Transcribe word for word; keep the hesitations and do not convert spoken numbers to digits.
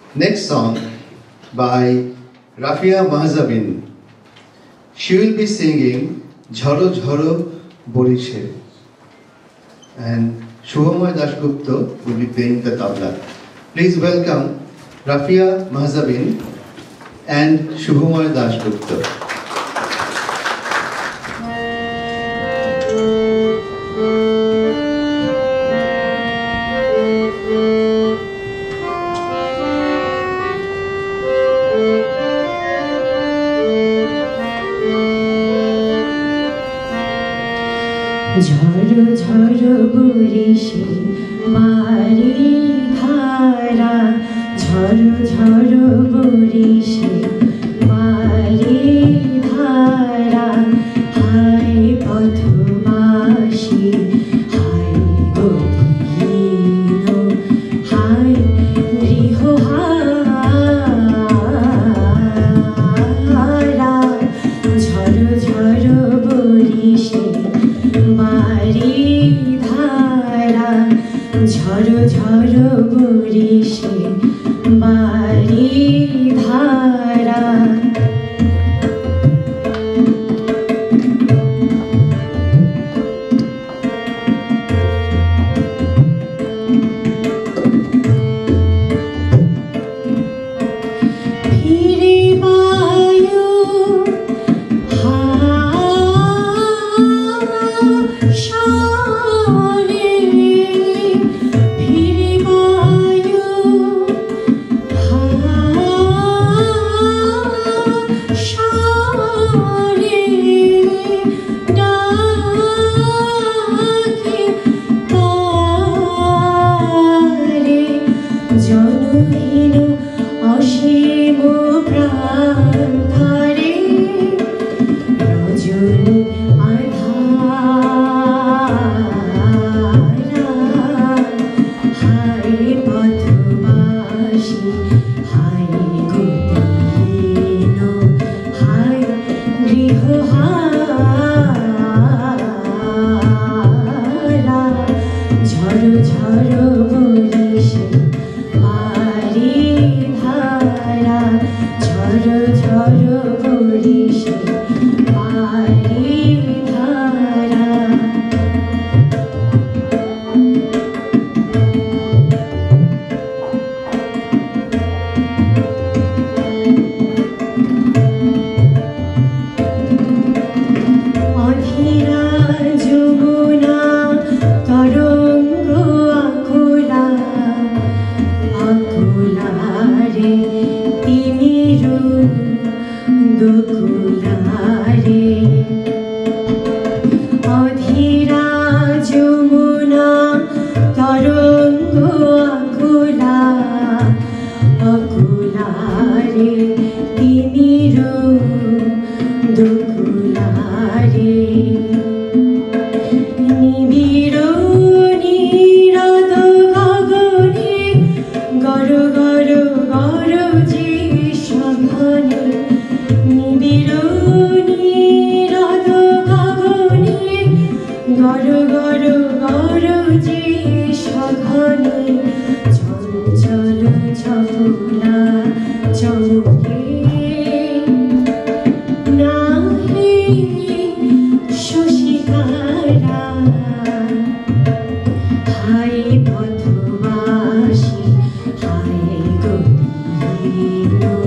Next song by Rafia Mahzabin. She will be singing Jhoro Jhoro Borishe, and Shubhamoy Dasgupta will be playing the tabla. Please welcome Rafia Mahzabin and Shubhamoy Dasgupta. झरो झरो बोरिशे बारी धारा झरो झरो बोरिशे बारी धारा हाय पथबासी हाय गतिहीन हाय गृहहारा झरो झरो बोरिशे बारी धारा झरो झरो बोरिशे बारी धारा জনহীন অসীম প্রাণ ধরে রজনী আধারা হায় পথবাসী হায় গতিহীন হায় গৃহহারা ঝরো ঝরো বরিশে বারি ধারা ঝরো ঝরো বরিশে বারি ধারা অধীরা যমুনা তরঙ্গ আকুলা আকুলারে তিমির দুকুলারে অধীরা যমুনা তরঙ্গ আকুলা আকুলারে তিমির দুকুলারে নিবিড় নীরদ গগনে গর গর গর যে সঘনে নিবিড় নীরদ গগনে গর গর গর যে সঘনে চঞ্চল চপলা চমকে নাহি শশিকারা হায় পথবাসী হায় গতিহীন